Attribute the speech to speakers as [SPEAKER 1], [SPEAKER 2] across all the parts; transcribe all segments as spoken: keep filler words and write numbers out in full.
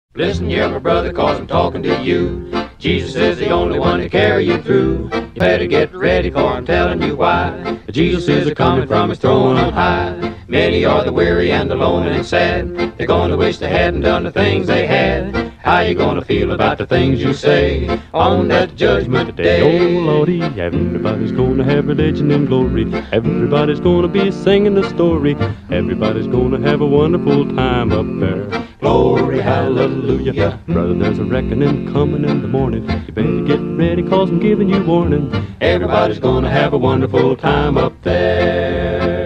[SPEAKER 1] Listen here, my brother, cause I'm talking to you. Jesus is the only one to carry you through. You better get ready, for I'm telling you why. Jesus is a coming from his throne on high. Many are the weary and the lonely and sad. They're gonna wish they hadn't done the things they had. How you gonna feel about the things you say on that judgment day?
[SPEAKER 2] Oh Lordy, everybody's gonna have religion and glory. Everybody's gonna be singing the story. Everybody's gonna have a wonderful time up there.
[SPEAKER 1] Glory, hallelujah.
[SPEAKER 2] Brother, there's a reckoning coming in the morning. You better get ready, cause I'm giving you warning.
[SPEAKER 1] Everybody's gonna have a wonderful time up there.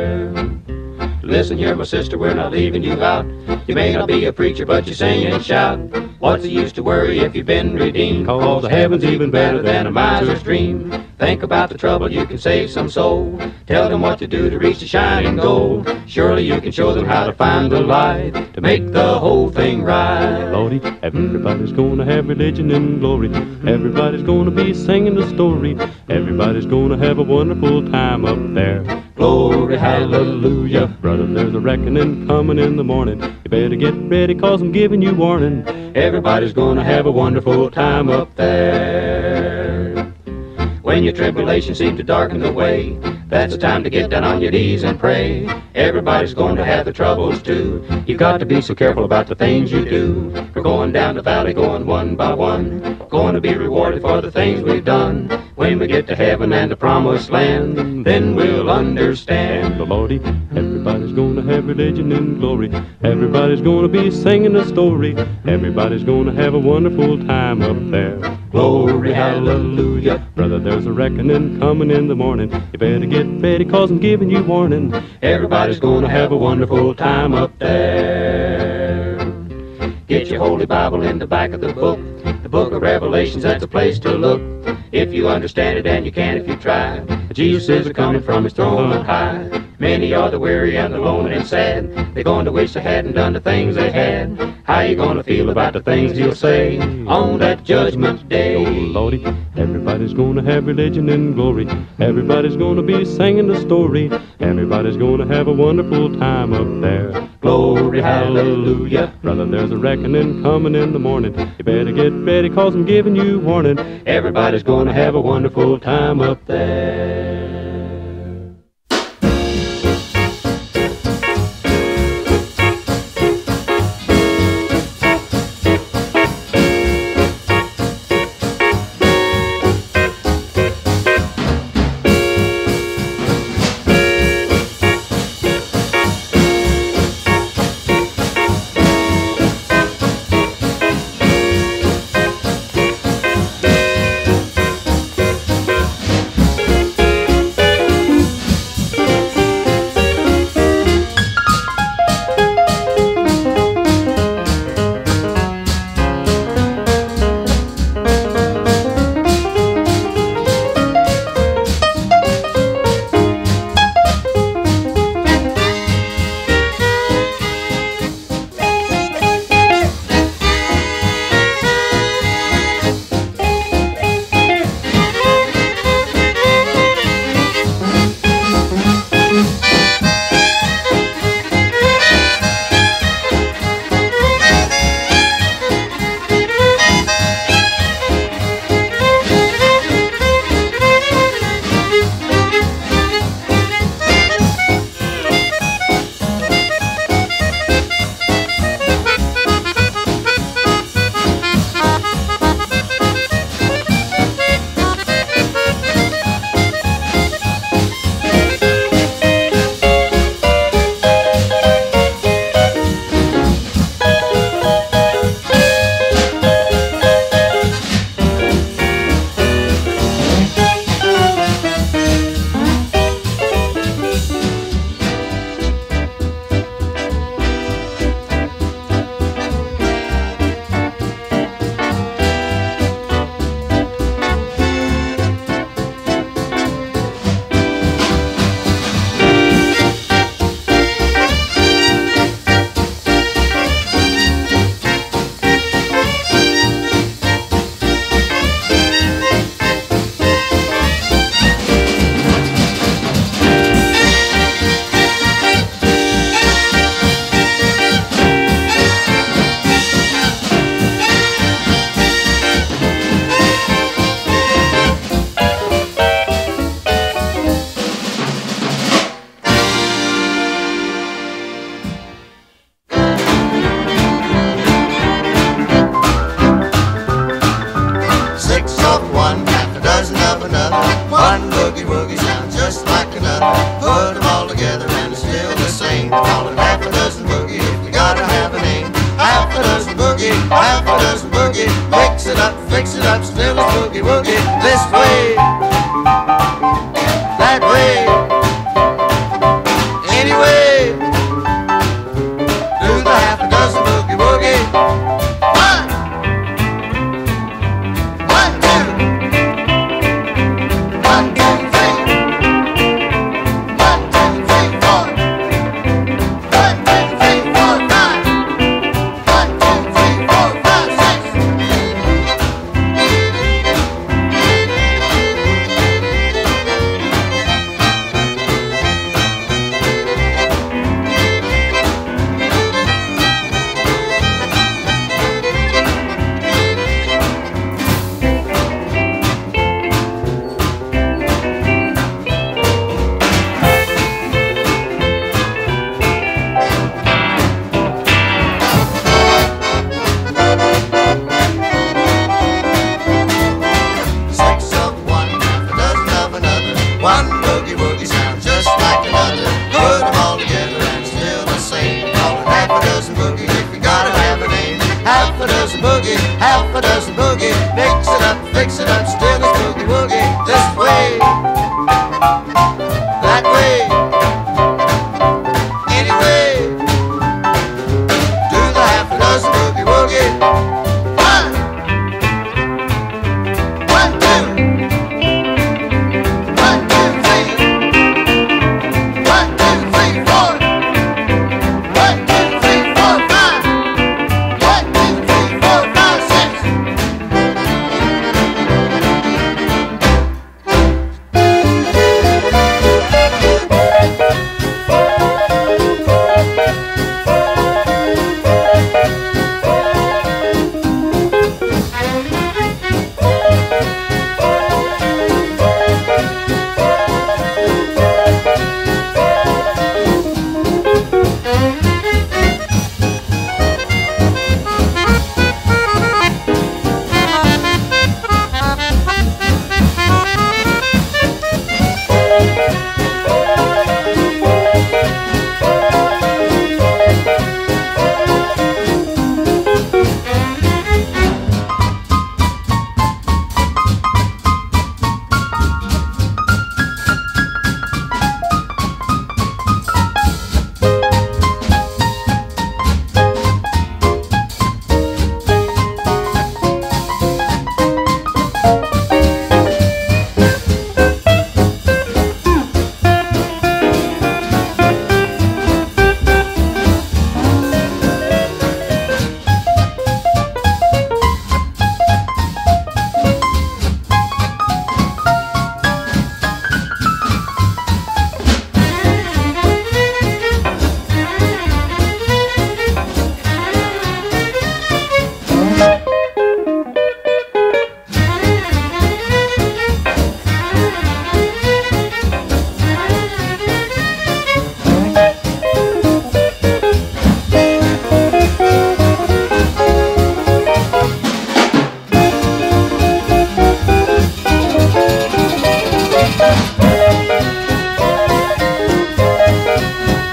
[SPEAKER 1] Listen here, my sister, we're not leaving you out. You may not be a preacher, but you sing and shout. What's the use to worry if you've been redeemed? Cause heaven's even better than a miser's dream. Think about the trouble, you can save some soul. Tell them what to do to reach the shining goal. Surely you can show them how to find the light, to make the whole thing right.
[SPEAKER 2] Lordy, everybody's gonna have religion and glory. Everybody's gonna be singing the story. Everybody's gonna have a wonderful time up there.
[SPEAKER 1] Glory, hallelujah.
[SPEAKER 2] Brother, there's a reckoning coming in the morning. You better get ready, cause I'm giving you warning.
[SPEAKER 1] Everybody's gonna have a wonderful time up there. When your tribulation seems to darken the way, that's the time to get down on your knees and pray. Everybody's going to have the troubles too. You've got to be so careful about the things you do. We're going down the valley, going one by one, going to be rewarded for the things we've done. When we get to heaven and the promised land, then we'll understand.
[SPEAKER 2] The Lordy, everybody's gonna have religion and glory. Everybody's gonna be singing a story. Everybody's gonna have a wonderful time up there.
[SPEAKER 1] Glory, hallelujah.
[SPEAKER 2] Brother, there's a reckoning coming in the morning. You better get ready, cause I'm giving you warning.
[SPEAKER 1] Everybody's gonna have a wonderful time up there. Get your Holy Bible in the back of the book. The book of Revelations, that's a place to look. If you understand it, and you can if you try. Jesus is a coming from his throne on high. Many are the weary and the lonely and sad. They're going to wish they hadn't done the things they had. How you gonna feel about the things you'll say on that judgment day?
[SPEAKER 2] Oh Lordy, everybody's gonna have religion and glory. Everybody's gonna be singing the story. Everybody's gonna have a wonderful time up there.
[SPEAKER 1] Glory, hallelujah.
[SPEAKER 2] Brother, there's a reckoning coming in the morning. You better get ready, cause I'm giving you warning.
[SPEAKER 1] Everybody's gonna have a wonderful time up there.
[SPEAKER 3] boogie woogie this way, that way, anyway. Do the half a dozen boogie woogie. One, one, two, one, two, three, one, two, three, four, one, two, three, four, five, one, two, three, four, five, six. Six of one, half a dozen of another. One boogie woogie sounds just like another. Put them all together and still the same. Call it half a dozen boogie if you gotta have a name. Half a dozen boogie, half a dozen boogie. Mix it up, fix it up, still it's boogie woogie. This way, that way, anyway. Do the half a dozen boogie woogie. One, one, two, one, two, three, one, two, three, four, one, two, three, four, five, one, two, three, four, five, six.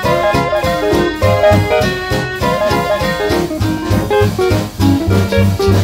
[SPEAKER 3] Thank you.